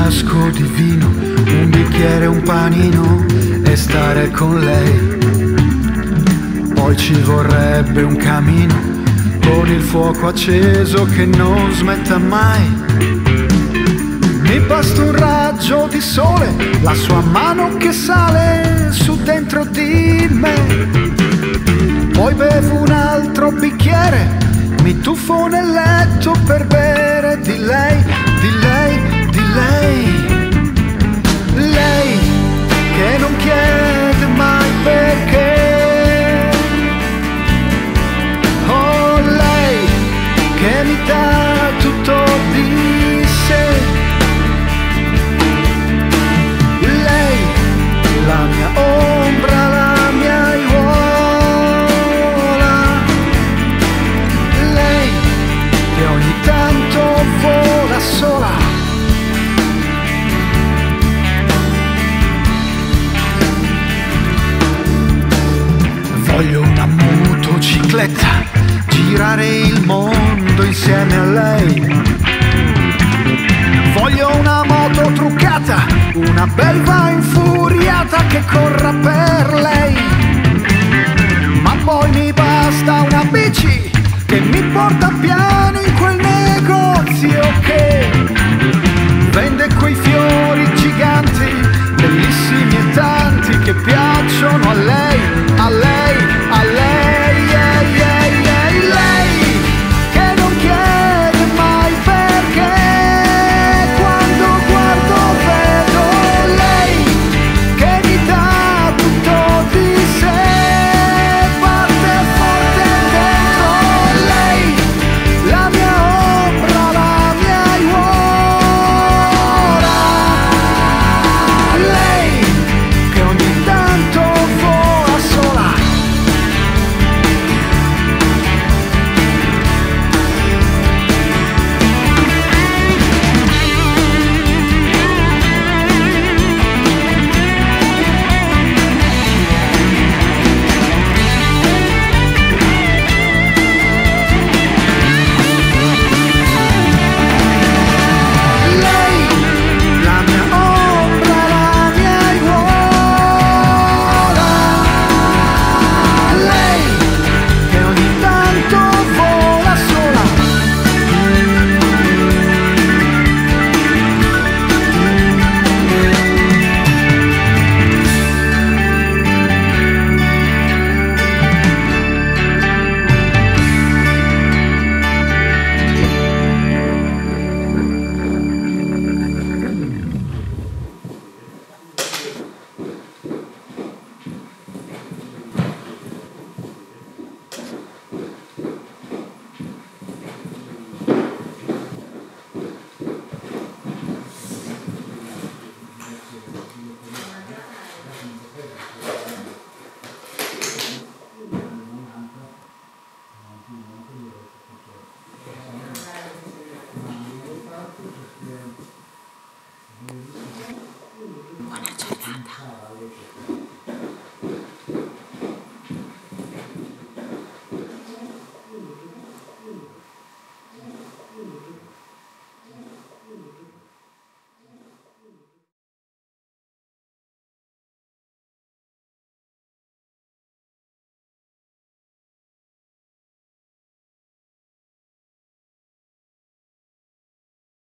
frasco di vino, un bicchiere, un panino e stare con lei. Poi ci vorrebbe un camino con il fuoco acceso che non smetta mai. Mi basta un raggio di sole, la sua mano che sale su dentro di me. Poi bevo un altro bicchiere, mi tuffo nel letto per bere di lei, di lei, di lei. Lei che non chiede mai perché. Oh, lei che mi dà tutto di sé. Lei, la mia ombra, la mia aiuola. Lei che ogni tanto vola sola. Voglio una motocicletta, girare il mondo insieme a lei. Voglio una moto truccata, una belva infuriata che corra per lei.